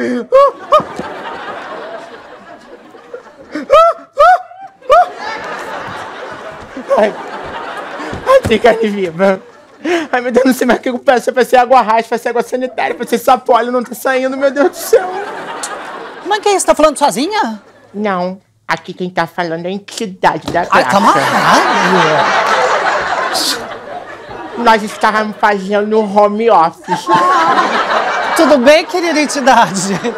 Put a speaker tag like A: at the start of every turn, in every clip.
A: Ai, tem carne viva. Ai, meu Deus, não sei mais o que eu peço. Vai ser água raiz, vai ser água sanitária, vai ser sapólio, não tá saindo, meu Deus do céu.
B: Mãe, quem é isso? Tá falando sozinha?
A: Não, aqui quem tá falando é a entidade da
B: Ai,
A: graça.
B: calma.
A: Nós estávamos fazendo home office.
B: Tudo bem, querida entidade?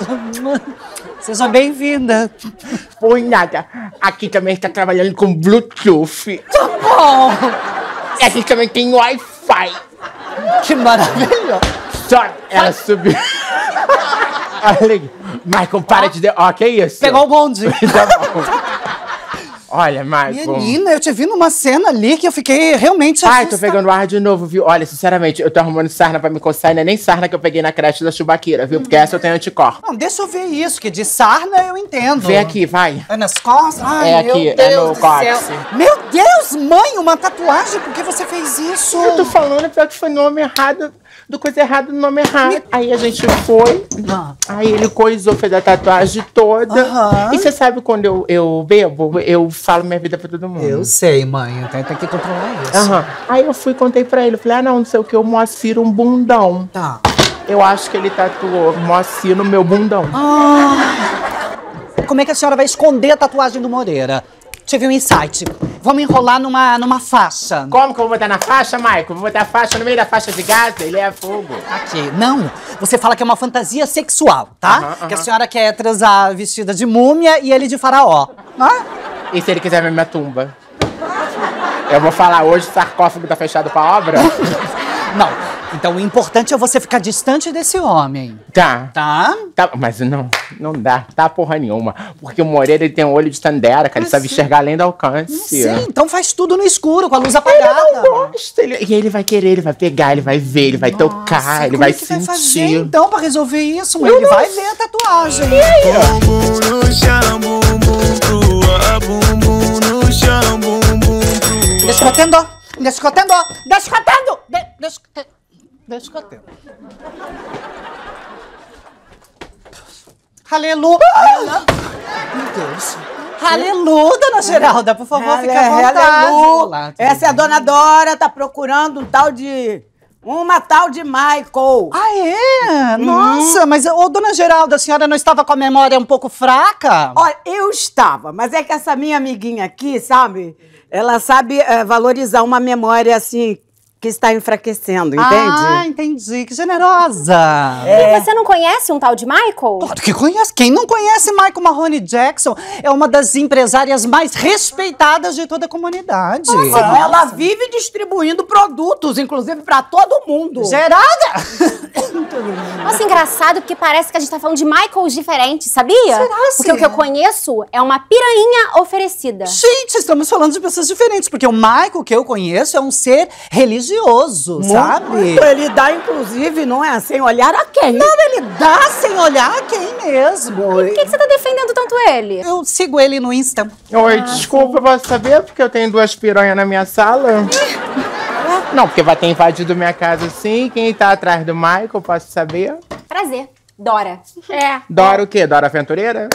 B: Seja bem-vinda.
A: Por nada. Aqui também está trabalhando com Bluetooth.
B: Tá bom.
A: E aqui também tem Wi-Fi.
B: Que maravilha.
A: Só ela subiu. Olha, Michael, para de... Ó, que isso?
B: Pegou o bonde.
A: Tá bom. Olha, Michael.
B: Menina, eu te vi numa cena ali que eu fiquei realmente assustada.
A: Ai, tô pegando ar de novo, viu? Olha, sinceramente, eu tô arrumando sarna pra me coçar. E não é nem sarna que eu peguei na creche da Chubaqueira, viu? Porque essa eu tenho anticorpo.
B: Não, deixa eu ver isso, que de sarna eu entendo.
A: Vem aqui, vai.
B: É nas costas? Ai,
A: É
B: meu
A: aqui,
B: Deus
A: é no
B: do
A: cóccix.
B: céu. Meu Deus, mãe, uma tatuagem? Por que você fez isso?
A: Eu tô falando, pior que foi nome errado, do coisa errada no nome errado. Aí a gente foi, aí ele coisou, fez a tatuagem toda. E você sabe quando eu bebo, eu falo minha vida pra todo mundo.
B: Eu sei, mãe, eu tenho que controlar isso.
A: Aí eu fui, contei pra ele, falei, não sei o que, o Moacir um bundão.
B: Tá.
A: Eu acho que ele tatuou Moacir no meu bundão.
B: Como é que a senhora vai esconder a tatuagem do Moreira? Tive um insight. Vamos enrolar numa faixa.
A: Como que eu vou botar na faixa, Michael? Vou botar a faixa no meio da faixa de gás? Ele é fogo.
B: Aqui. Não, você fala que é uma fantasia sexual, tá? Que a senhora quer transar vestida de múmia e ele de faraó.
A: E se ele quiser ver minha tumba? Eu vou falar hoje, o sarcófago tá fechado pra obra?
B: Não. Então o importante é você ficar distante desse homem.
A: Tá.
B: Tá?
A: Mas não dá. Tá porra nenhuma. Porque o Moreira, ele tem um olho de Tandera, cara. Ele sabe enxergar além do alcance.
B: Sim, então faz tudo no escuro, com a luz apagada.
A: Ele não gosta. E ele vai querer, ele vai pegar, ele vai ver, ele vai tocar, ele vai sentir.
B: Vai fazer, então, pra resolver isso, mãe? Ele vai ver a tatuagem.
A: E aí,
C: Bumbum no chão, bumbum pro bumbum no chão, bumbum pro
B: Descotendo. Aleluia! Meu Deus. Aleluia, dona Geralda, por favor, fique à vontade.
D: Essa é a dona Dora, tá procurando uma tal de Michael.
B: Ah, é? Nossa, mas, ô, dona Geralda, a senhora não estava com a memória um pouco fraca?
D: Olha, eu estava, mas é que essa minha amiguinha aqui, sabe? Ela sabe valorizar uma memória, assim, que está enfraquecendo, entende?
B: Ah, entendi. Que generosa.
E: E você não conhece um tal de Michael?
B: Claro que conhece. Quem não conhece Michael Mahoney Jackson é uma das empresárias mais respeitadas de toda a comunidade.
D: Nossa, ela vive distribuindo produtos, inclusive para todo mundo.
B: Geralda!
E: Nossa, engraçado, porque parece que a gente tá falando de Michaels diferentes, sabia?
B: Será,
E: porque o que eu conheço é uma piranha oferecida.
B: Gente, estamos falando de pessoas diferentes, porque o Michael que eu conheço é um ser religioso, sabe?
D: Ele dá, inclusive, não é sem olhar a quem.
B: Não, ele dá sem olhar a quem mesmo.
E: Por que você tá defendendo tanto ele?
B: Eu sigo ele no Insta.
A: Oi, desculpa, posso saber? Porque eu tenho 2 piranhas na minha sala. Não, porque vai ter invadido minha casa sim. Quem tá atrás do Michael, posso saber?
E: Prazer. Dora.
A: Dora o quê? Dora Aventureira?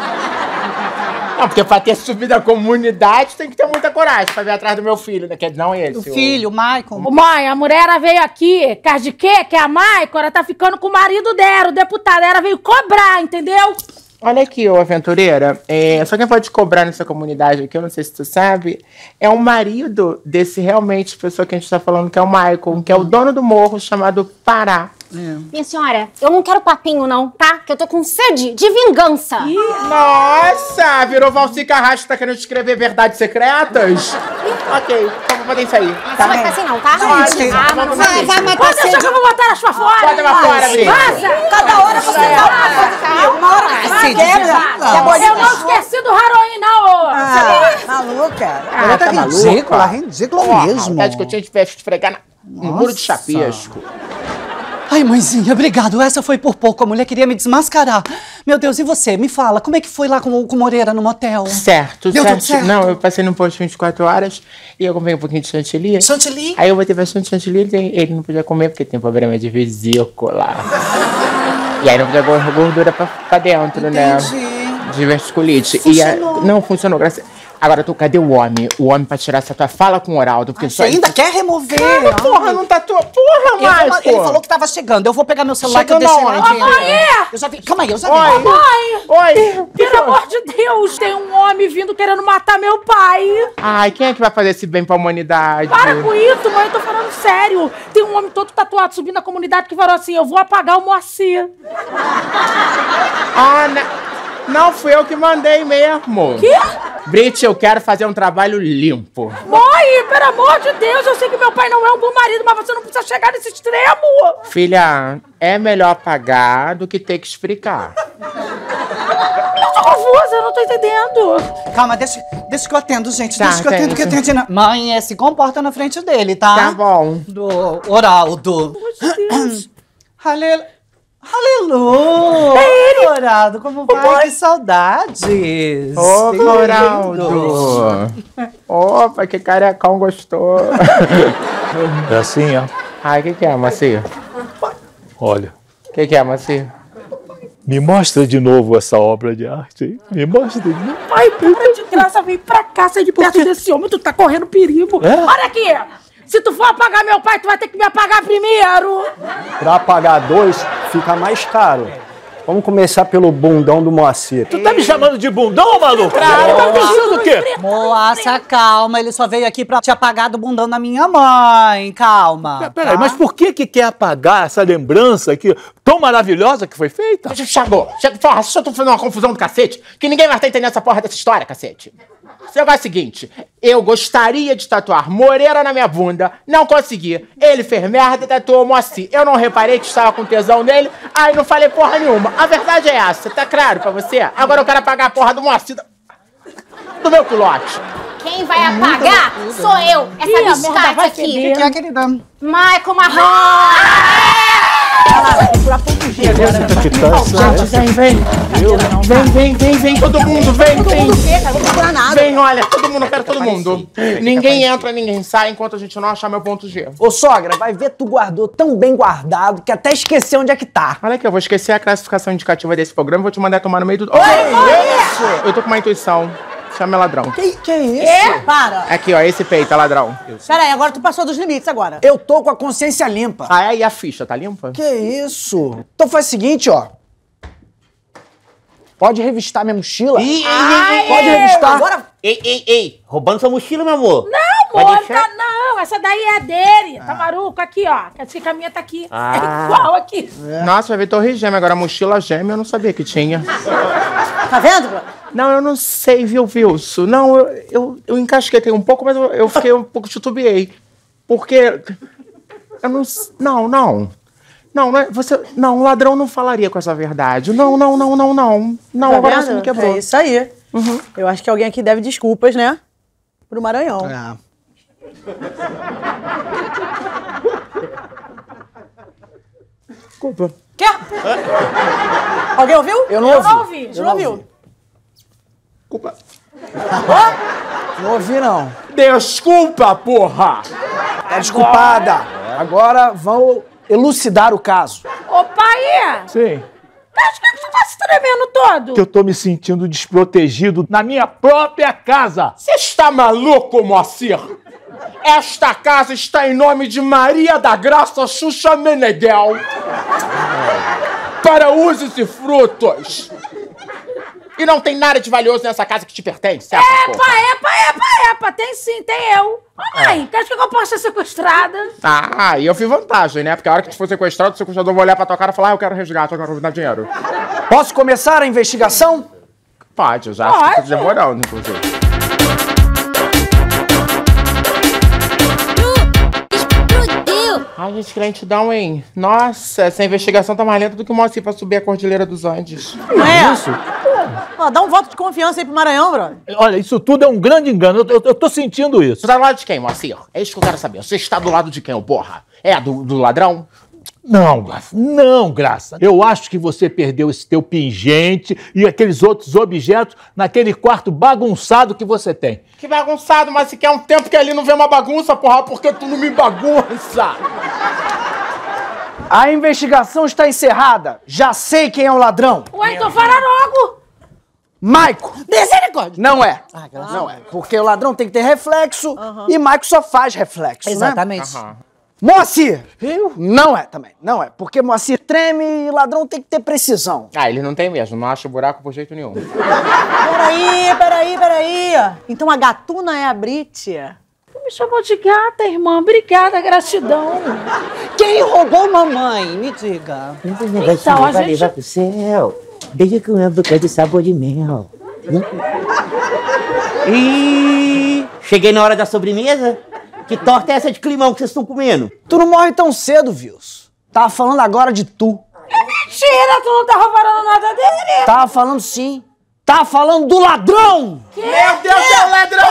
A: Não, porque pra ter subido a comunidade tem que ter muita coragem pra vir atrás do meu filho, né? Não esse.
B: O filho, o Michael.
F: Ô, mãe, a mulher veio aqui, causa de quê? Que a Michael, ela tá ficando com o marido dela, o deputado. Ela veio cobrar, entendeu?
A: Olha aqui, ô aventureira, só quem pode cobrar nessa comunidade aqui, eu não sei se tu sabe, é o marido desse realmente pessoa que a gente tá falando, que é o Michael, que é o dono do morro, chamado Pará.
E: Minha senhora, eu não quero papinho não, tá? Que eu tô com sede de vingança.
A: Nossa, virou Valci Carrasco, tá querendo escrever verdades secretas? Ok, então vou poder sair.
E: Não vai ficar assim não, tá?
B: Vai matar
F: Pode deixar que eu vou botar as pra fora.
A: Bota pra fora, Bri.
F: Vaza!
D: Cada hora você dá uma coisa comigo. Uma hora você quebra.
F: Eu não esqueci do Haroin, não, ô.
D: Maluca.
B: Ela tá ridícula, ridícula mesmo.
A: Vontade que eu tinha de esfregar no muro de chapisco.
B: Ai, mãezinha, obrigado. Essa foi por pouco. A mulher queria me desmascarar. Meu Deus, e você? Me fala, como é que foi lá com o Moreira no motel?
A: Certo,
B: Deu tudo certo?
A: Não, eu passei no posto 24 horas e eu comprei um pouquinho de chantilly.
B: Chantilly?
A: Aí eu botei bastante chantilly, ele não podia comer porque tem problema de vesícula. E aí não fica gordura pra dentro, né? Diverticulite.
B: Funcionou.
A: Não, funcionou, graças a... Agora, cadê o homem? O homem pra tirar essa tua fala com o Oraldo. Porque
B: Você ainda quer remover?
A: Cara, porra, não tá tua... Porra, Marco!
B: Ele falou que tava chegando. Eu vou pegar meu celular que eu
A: Chegando
B: deixei lá.
A: aonde?
B: Eu já vi. Calma aí, eu já vi.
A: Oi.
F: Mãe!
A: Oi!
F: Pelo amor de Deus, tem um homem vindo querendo matar meu pai.
A: Ai, quem é que vai fazer esse bem pra humanidade?
F: Para com isso, mãe, eu tô falando sério. Tem um homem todo tatuado subindo na comunidade que falou assim, eu vou apagar o Moacir.
A: Ah, não fui eu que mandei mesmo.
F: Quê?
A: Brit, eu quero fazer um trabalho limpo.
F: Mãe, pelo amor de Deus, eu sei que meu pai não é um bom marido, mas você não precisa chegar nesse extremo.
A: Filha, é melhor pagar do que ter que explicar.
F: Eu tô confusa, eu não tô entendendo.
B: Calma, deixa que eu atendo, gente.
A: Tá,
B: Deixa que eu atendo, que eu atendo. Mãe, se comporta na frente dele, tá?
A: Tá bom.
B: Do Oraldo. Aleluia! Oraldo, como vai? Que saudades!
A: Ô, Oraldo! Opa, que carecão gostou.
G: É assim, ó.
A: Ai, o que é, Macia?
G: Olha,
A: O que é, Macia?
G: me mostra de novo essa obra de arte, hein? Me mostra de novo.
F: Ai, para de graça, vem pra cá, sai de perto desse homem, tu tá correndo perigo.
G: É?
F: Olha aqui, se tu for apagar meu pai, tu vai ter que me apagar primeiro.
H: Pra pagar 2, fica mais caro. Vamos começar pelo bundão do Moacir.
G: Tu tá me chamando de bundão, maluco? Tá pensando o quê?
B: Moça, calma, ele só veio aqui pra te apagar do bundão da minha mãe. Calma.
G: Peraí, mas por que quer apagar essa lembrança aqui tão maravilhosa que foi feita?
A: Chegou. Porra, eu tô fazendo uma confusão do cacete, que ninguém mais tá entendendo essa porra dessa história, cacete. O negócio é o seguinte, eu gostaria de tatuar Moreira na minha bunda, não consegui. Ele fez merda e tatuou Moacir. Eu não reparei que estava com tesão nele, aí não falei porra nenhuma. A verdade é essa, tá claro pra você? Agora eu quero apagar a porra do Moacir do meu culote.
E: Quem vai apagar sou eu.
F: Ih, a
E: Essa
F: merda
E: biscate
F: vai
E: aqui.
F: feder.
B: Que é, querida?
E: Michael Marrom.
A: Vem, todo mundo, vem. Vem, olha, todo mundo, eu quero todo mundo. Ninguém entra, ninguém sai enquanto a gente não achar meu ponto G.
H: Ô, sogra, vai ver, tu guardou tão bem guardado que até esqueceu onde é que tá.
A: Olha aqui, eu vou esquecer a classificação indicativa desse programa e vou te mandar tomar no meio do... Eu tô com uma intuição. Chama ladrão.
H: Que isso?
D: Para.
A: Aqui, ó, esse peito, é ladrão.
D: Peraí, agora tu passou dos limites agora.
H: Eu tô com a consciência limpa.
A: Ah, e a ficha, tá limpa?
H: Que isso? Então faz o seguinte, ó. Pode revistar minha mochila? Pode revistar.
D: Agora...
I: Ei, roubando sua mochila, meu amor.
F: Não, amor, tá, não, essa daí é dele. Tá maluco? Aqui, ó, essa caminha tá aqui. É igual aqui.
A: Nossa, vai ver torre gêmea, agora mochila gêmea eu não sabia que tinha.
D: Tá vendo?
A: Não, eu não sei, viu, Wilson? Não, eu encasquetei um pouco, mas eu fiquei um pouco titubeei. Porque... Eu não... Não, Não, o ladrão não falaria com essa verdade. Não. Não,
D: Tá
A: agora
D: vendo?
A: você me quebrou.
D: É isso aí. Eu acho que alguém aqui deve desculpas, né? Pro Maranhão.
A: Desculpa.
D: Quê? Alguém ouviu?
H: Eu não ouvi.
F: Não ouvi.
D: Você não ouviu?
A: Desculpa.
H: Não ouvi, não.
A: Desculpa, porra!
H: Tá desculpada. Agora vamos elucidar o caso.
F: Ô, pai!
G: Sim,
F: Acho que você tá se tremendo todo.
G: que eu tô me sentindo desprotegido na minha própria casa.
A: Você está maluco, Moacir? Esta casa está em nome de Maria da Graça Xuxa Meneghel. Para usos e frutos. E não tem nada de valioso nessa casa que te pertence, certo?
F: Epa, tem sim, tem eu. Ô, mãe, acho que eu posso ser sequestrada.
A: Ah, e eu fui vantagem, né? Porque a hora que tu for sequestrado, o sequestrador vai olhar pra tua cara e falar, eu quero resgate, eu quero me dar dinheiro.
H: Posso começar a investigação?
A: Pode, eu já acho que tá demorando, inclusive. Ai, gente, que lentidão, hein? Nossa, essa investigação tá mais lenta do que o Moacir pra subir a Cordilheira dos Andes.
D: Não é? Isso? Ó, dá um voto de confiança aí pro Maranhão, brother.
G: Olha, isso tudo é um grande engano. Eu tô sentindo isso.
A: Você tá do lado de quem, Moacir? É isso que eu quero saber. Você está do lado de quem, ô porra? É do ladrão?
G: Não, Graça. Eu acho que você perdeu esse teu pingente e aqueles outros objetos naquele quarto bagunçado que você tem.
A: Que bagunçado, mas se quer um tempo que ali não vê uma bagunça, porra, porque tu não me bagunça.
H: A investigação está encerrada. Já sei quem é o ladrão.
F: Ué, então fala logo.
H: Maico.
D: Misericórdia.
H: Não é. Não é. Porque o ladrão tem que ter reflexo e Maico só faz reflexo,
B: Exatamente.
H: né? Moacir. Eu? Não é também. Não é. Porque Moacir treme e ladrão tem que ter precisão.
A: Ah, ele não tem mesmo. Não acha buraco por jeito nenhum.
J: Peraí. Então a gatuna é a Brit?
F: Me chamou de gata, irmã. Obrigada, gratidão.
B: Quem roubou mamãe? Me diga.
F: Então, a gente...
I: Levar pro céu. Deixa com a boca de sabor de mel. E cheguei na hora da sobremesa. Que torta é essa de climão que vocês estão comendo?
H: Tu não morre tão cedo, Vils. Tava falando agora de tu.
F: Mentira, tu não tá roubando nada dele.
H: Tava falando sim. Tava falando do ladrão!
A: Meu Deus, é o ladrão!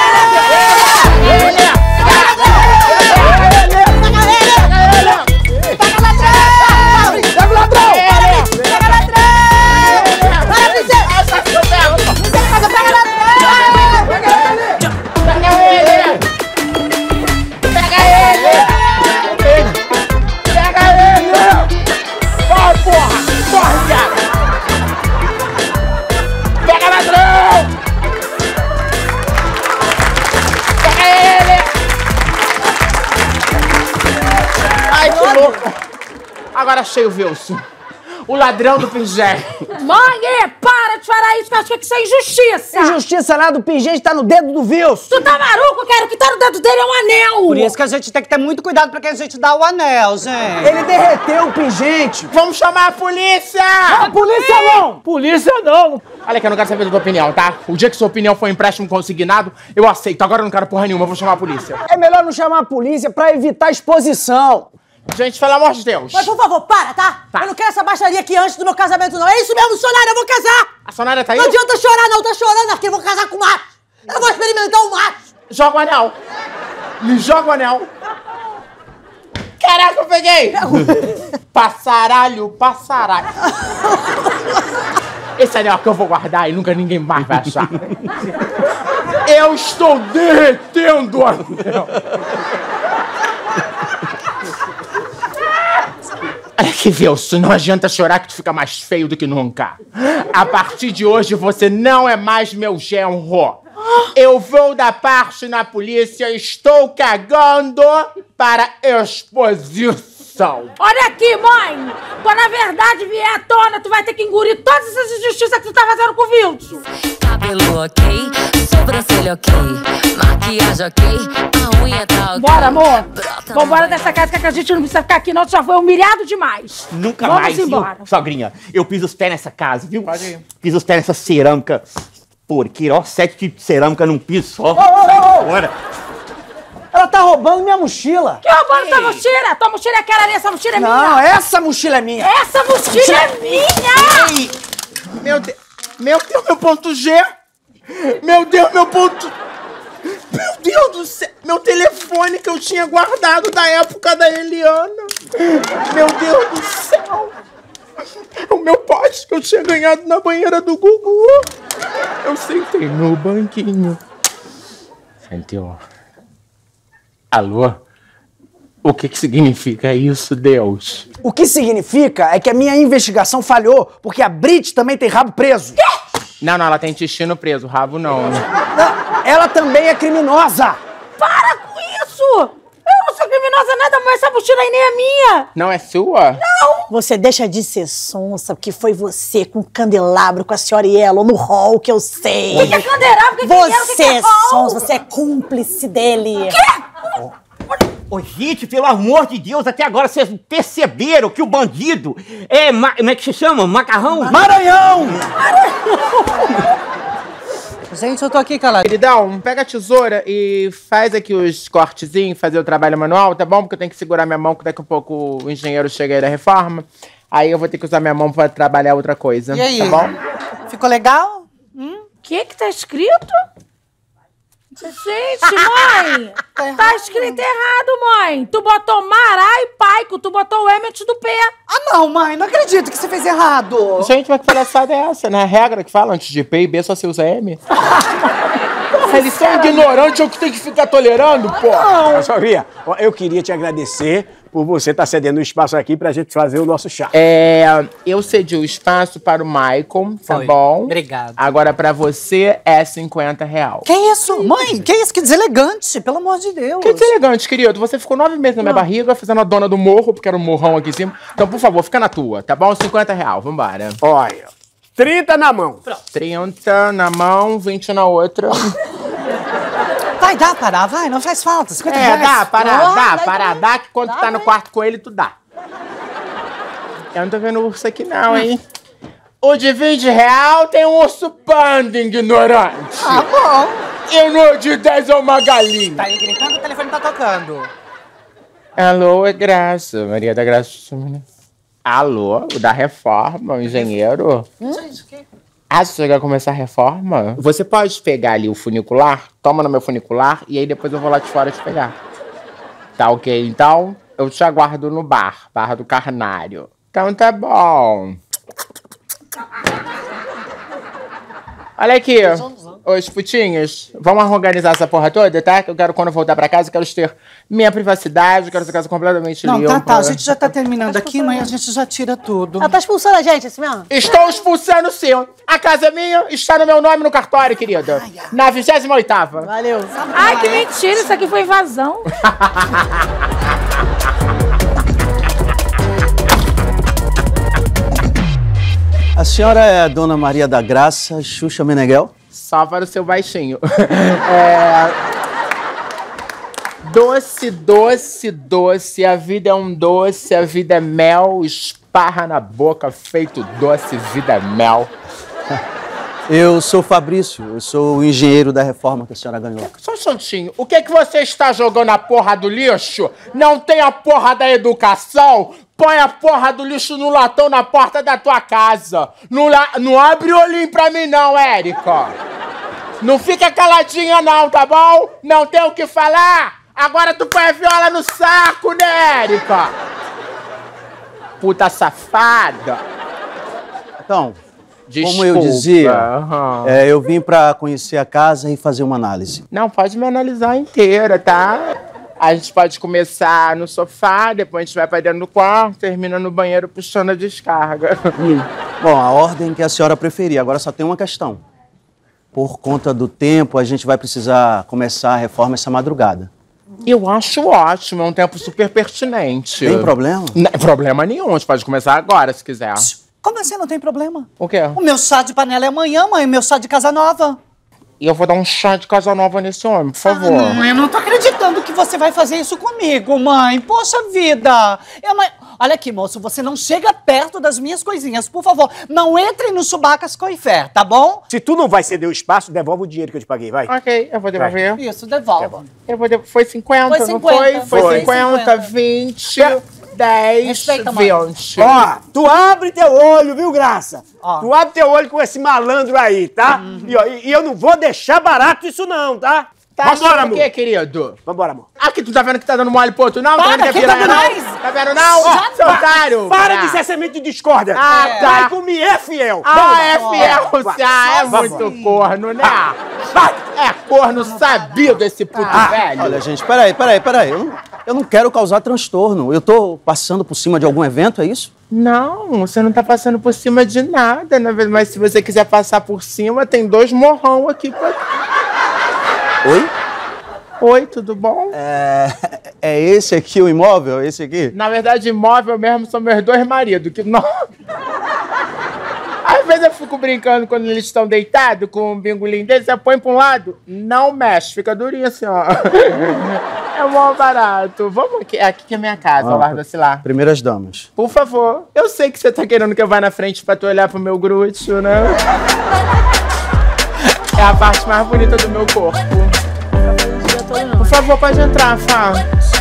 A: Agora achei o Wilson. O ladrão do pingente.
F: Mãe, para de falar isso, que eu acho que isso é injustiça.
H: Injustiça nada, o pingente tá no dedo do Wilson.
F: Tu tá maluco? Quero que tá no dedo dele é um anel.
B: Por isso que a gente tem que ter muito cuidado pra quem a gente dá o anel, gente.
H: Ele derreteu o pingente.
A: Vamos chamar a polícia!
H: A polícia não!
G: Polícia não!
A: Olha que eu não quero saber da tua opinião, tá? O dia que sua opinião for empréstimo consignado, eu aceito. Agora eu não quero porra nenhuma, eu vou chamar a polícia.
H: É melhor não chamar a polícia pra evitar exposição.
A: Gente, pelo amor de Deus.
J: Mas por favor, para, tá? Eu não quero essa baixaria aqui antes do meu casamento, não. É isso mesmo, Sonária, eu vou casar!
A: A Sonária tá aí?
J: Não adianta chorar, não. Tá chorando aqui, eu vou casar com o macho. Eu vou experimentar o macho.
A: Joga o anel. Me joga o anel. Caraca, eu peguei! Passaralho. Esse anel que eu vou guardar e nunca ninguém mais vai achar. Eu estou derretendo o anel. Olha que Wilson, não adianta chorar que tu fica mais feio do que nunca. A partir de hoje você não é mais meu genro. Eu vou dar parte na polícia, estou cagando para exposição.
F: Olha aqui, mãe. Quando a verdade vier à tona, tu vai ter que engolir todas essas injustiças que tu tá fazendo com o Wilson.
K: Cabelo ok, sobrancelha ok, maquiagem ok, a unha tá ok.
F: Bora, amor. Vambora dessa casa que a gente não precisa ficar aqui, não. Tu já foi humilhado demais.
I: Nunca
F: Vamos
I: mais,
F: embora.
I: viu, sogrinha? Eu piso os pés nessa casa, viu?
A: Pode ir.
I: Piso os pés nessa cerâmica. Porqueira, ó, 7 tipos de cerâmica num piso só. Bora.
H: Ela tá roubando minha mochila.
F: Que roubando tua mochila? Tua mochila é aquela ali, essa mochila é minha.
H: Não, essa mochila é minha.
F: Essa mochila é minha.
A: Meu Deus, meu ponto G. Meu Deus, meu ponto... Meu Deus do céu. Meu telefone que eu tinha guardado da época da Eliana. Meu Deus do céu. O meu pote que eu tinha ganhado na banheira do Gugu. Eu sentei no banquinho. Sentiu. Alô? O que significa isso, Deus?
H: O que significa é que a minha investigação falhou, porque a Brit também tem rabo preso.
A: Não, ela tem intestino preso, rabo não.
H: Não, ela também é criminosa.
F: Para com isso! Eu não sou criminosa nada, mas essa mochila aí nem é minha.
A: Não é sua?
F: Não!
J: Você deixa de ser sonsa, porque foi você com o candelabro, com a senhora Yellow no hall, que eu sei.
F: O que é candelabro?
J: Você é sonsa, você é cúmplice dele.
F: O quê?
I: Ô, gente, pelo amor de Deus, até agora vocês perceberam que o bandido é... Como é que se chama? Macarrão?
H: Maranhão!
B: Gente, eu tô aqui, calado.
A: Queridão, pega a tesoura e faz aqui os cortezinhos, fazer o trabalho manual, tá bom? Porque eu tenho que segurar minha mão, que daqui a pouco o engenheiro chega aí da reforma. Aí eu vou ter que usar minha mão pra trabalhar outra coisa.
B: E aí?
A: Tá bom?
B: Ficou legal?
F: O que tá escrito? Gente, mãe! Tá escrito errado, mãe! Tu botou Mará e Paico, tu botou o M antes do P.
B: Ah, não, mãe, não acredito que você fez errado.
A: Gente, mas que palhaçada é essa, né? A regra que fala antes de P e B só se usa M.
G: Porra, eles são ignorantes, eu que tenho que ficar tolerando, pô.
H: Não. Sofia, eu queria te agradecer por você estar cedendo o espaço aqui pra gente fazer o nosso chá.
A: Eu cedi o espaço para o Maicon, tá bom?
B: Obrigado.
A: Agora pra você é R$50.
B: Que isso? Mãe, que isso? Que deselegante, pelo amor de Deus.
A: Que deselegante, querido. Você ficou 9 meses na minha barriga, fazendo a dona do morro, porque era um morrão aqui em cima. Então, por favor, fica na tua, tá bom? R$50, vambora.
H: Olha, 30 na mão.
A: 30 na mão, 20 na outra.
B: Vai, dá, parar, vai, não faz falta. 50 reais.
A: Dá, que quando tu tá no quarto com ele, tu dá. Eu não tô vendo urso aqui não, hein? O de R$20 tem um urso panda, ignorante.
B: Ah, bom.
A: E no de 10 é uma galinha.
B: Tá aí gritando, o telefone tá tocando.
A: Alô, é Graça. Maria da Graça. Alô, o da reforma, o engenheiro.
B: Gente, o quê?
A: Ah, você vai começar a reforma? Você pode pegar ali o funicular, toma no meu funicular e aí depois eu vou lá de fora te pegar. Tá ok? Então, eu te aguardo no bar do Carnário. Então tá bom. Olha aqui, os putinhos, vamos organizar essa porra toda, tá? Que eu quero, quando eu voltar pra casa, eu quero ter minha privacidade, eu quero essa casa completamente limpa.
B: Não, tá, a gente já tá terminando aqui, mas a gente já tira tudo.
J: Ela tá expulsando a gente, assim mesmo?
A: Estou expulsando sim. A casa é minha, está no meu nome no cartório, querida. Na 28ª.
J: Valeu.
F: Ai, que mentira, isso aqui foi invasão.
L: A senhora é a dona Maria da Graça Xuxa Meneghel?
A: Só para o seu baixinho. Doce, doce, doce. A vida é um doce, a vida é mel. Esparra na boca, feito doce, vida é mel.
L: Eu sou Fabrício, eu sou o engenheiro da reforma que a senhora ganhou.
A: Só um instantinho. O que é que você está jogando a porra do lixo? Não tem a porra da educação? Põe a porra do lixo no latão na porta da tua casa. Não abre o olhinho pra mim não, Érica. Não fica caladinha não, tá bom? Não tem o que falar? Agora tu põe a viola no saco, né, Érica? Puta safada.
L: Então,
A: desculpa.
L: como eu dizia, eu vim pra conhecer a casa e fazer uma análise.
A: Não, pode me analisar inteira, tá? A gente pode começar no sofá, depois a gente vai pra dentro do quarto, termina no banheiro puxando a descarga.
L: Bom, a ordem que a senhora preferir. Agora só tem uma questão. Por conta do tempo, a gente vai precisar começar a reforma essa madrugada.
A: Eu acho ótimo, é um tempo super pertinente.
L: Tem problema?
A: Não, problema nenhum, a gente pode começar agora, se quiser.
B: Como assim não tem problema?
A: O quê?
B: O meu chá de panela é amanhã, mãe, o meu chá de casa nova.
A: E eu vou dar um chá de casa nova nesse homem, por favor.
B: Não, eu não tô acreditando que você vai fazer isso comigo, mãe. Poxa vida. Olha aqui, moço, você não chega perto das minhas coisinhas, por favor. Não entre no Chubacas Coifé, tá bom?
H: Se tu não vai ceder o espaço, devolve o dinheiro que eu te paguei, vai.
A: Ok, eu vou devolver.
B: Isso, devolve.
A: Eu vou devolver. Foi 50,
B: Foi
A: não
B: 50,
A: foi? Foi 50,
B: 50.
A: 20, 10,
B: Respeita, mãe.
A: 20.
H: Ó, tu abre teu olho, viu, Graça? Tu abre teu olho com esse malandro aí, tá? E eu não vou deixar barato isso não, tá?
A: Tá
H: Vambora,
A: achando
H: amor.
A: o quê, querido?
H: Vambora, amor.
A: Aqui, tu tá vendo que tá dando mole pro outro, não?
B: Para,
A: tá vendo que é
B: quem
A: piranha,
B: tá
A: não?
B: mais?
A: Tá vendo, não? Seu otário!
H: Para de ser semente de discórdia.
A: Ah, tá.
H: Vai comigo, é fiel.
A: É fiel, você é muito corno, né? É corno sabido esse puto velho.
L: Olha, gente, peraí. Eu não quero causar transtorno. Eu tô passando por cima de algum evento, é isso?
A: Não, você não tá passando por cima de nada, na verdade. Mas se você quiser passar por cima, tem 2 morrão aqui pra...
L: Oi?
A: Oi, tudo bom?
L: É esse aqui o imóvel? Esse aqui?
A: Na verdade, imóvel mesmo são meus 2 maridos, que não... Às vezes eu fico brincando quando eles estão deitados com um bingolinho deles, você põe pra um lado, não mexe, fica durinho assim, ó. É mó barato. Vamos aqui, aqui que é minha casa, ao lar do Cilar.
L: Primeiras damas.
A: Por favor. Eu sei que você tá querendo que eu vá na frente pra tu olhar pro meu glúteo, né? É a parte mais bonita do meu corpo. Por favor, pode entrar, Fá.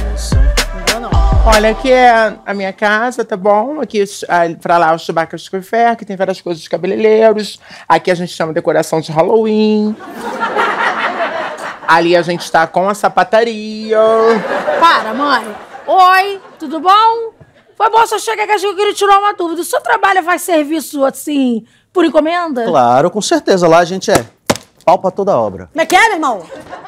A: Olha, aqui é a minha casa, tá bom? Aqui pra lá os Chubacas Coifé, que tem várias coisas de cabeleireiros. Aqui a gente chama decoração de Halloween. Ali a gente tá com a sapataria.
F: Para, mãe. Oi, tudo bom? Foi bom você chegar aqui, eu queria tirar uma dúvida. O seu trabalho faz serviço, assim, por encomenda?
L: Claro, com certeza. Lá a gente é pau pra toda obra.
J: Como é que é, meu irmão?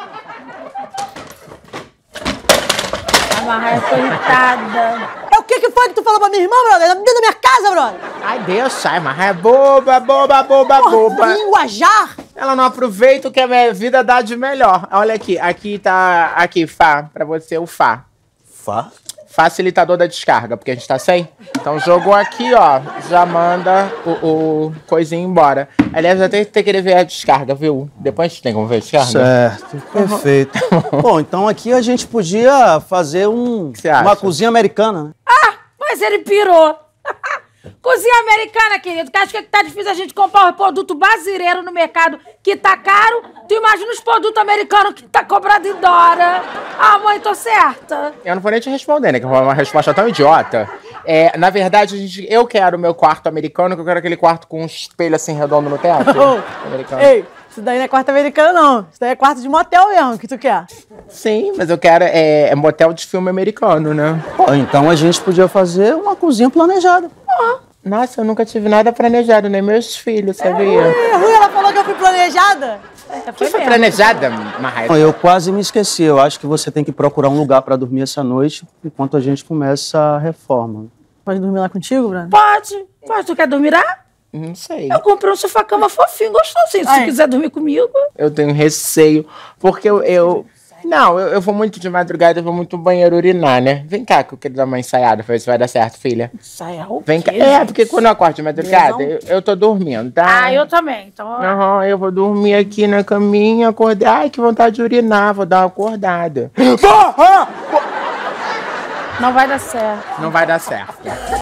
F: A Marraia, coitada.
J: É o que foi que tu falou pra minha irmã, brother? Dentro da minha casa, brother.
A: Ai, Deus, ai, Marraia é boba.
J: Linguajar.
A: Ela não aproveita o que a minha vida dá de melhor. Olha aqui, aqui, Fá, pra você o Fá.
L: Fá?
A: Facilitador da descarga, porque a gente tá sem. Então jogou aqui, ó, já manda o coisinho embora. Aliás, até querer ver a descarga, viu? Depois a gente tem como ver a descarga.
L: Certo, perfeito. Bom, então aqui a gente podia fazer uma cozinha americana, né?
F: Ah, mas ele pirou. Cozinha americana, querido, que acho que tá difícil a gente comprar um produto brasileiro no mercado que tá caro. Tu imagina os produtos americanos que tá cobrado em dólar. Ah, mãe, tô certa.
A: Eu não vou nem te responder, né? Que é uma resposta tão idiota. Na verdade, eu quero o meu quarto americano, que eu quero aquele quarto com um espelho assim redondo no teto. Americano.
J: Ei, isso daí não é quarto americano, não. Isso daí é quarto de motel mesmo, que tu quer.
A: Sim, mas eu quero motel de filme americano, né?
L: Pô, então a gente podia fazer uma cozinha planejada.
A: Nossa, eu nunca tive nada planejado, nem meus filhos, sabia?
J: Rui, ela falou que eu fui planejada.
A: Que foi planejada, Marraia?
L: Eu quase me esqueci. Eu acho que você tem que procurar um lugar pra dormir essa noite, enquanto a gente começa a reforma.
J: Pode dormir lá contigo, Bruno?
F: Pode. Tu quer dormir lá?
A: Não sei.
F: Eu comprei um sofá-cama fofinho, gostosinho. Se tu quiser dormir comigo.
A: Eu tenho receio, porque eu vou muito de madrugada, eu vou muito no banheiro urinar, né? Vem cá, que eu quero dar uma ensaiada, pra ver se vai dar certo, filha.
F: Ensaiar o
A: Vem cá.
F: quê,
A: Porque quando eu acordo de madrugada, eu tô dormindo, tá?
F: Ah, eu também. Então...
A: Eu vou dormir aqui na caminha, acordar. Ai, que vontade de urinar, vou dar uma acordada.
F: Não vai dar certo.
A: Não vai dar certo.